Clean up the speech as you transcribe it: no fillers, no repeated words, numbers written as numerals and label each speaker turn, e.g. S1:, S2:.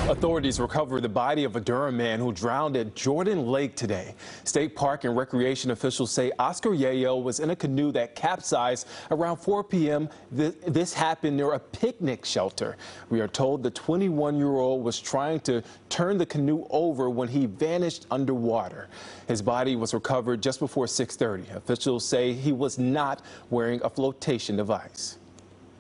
S1: Authorities recovered the body of a Durham man who drowned at Jordan Lake today. State Park and Recreation officials say Oscar Yayo was in a canoe that capsized around 4 p.m. This happened near a picnic shelter. We are told the 21-year-old was trying to turn the canoe over when he vanished underwater. His body was recovered just before 6:30. Officials say he was not wearing a flotation device.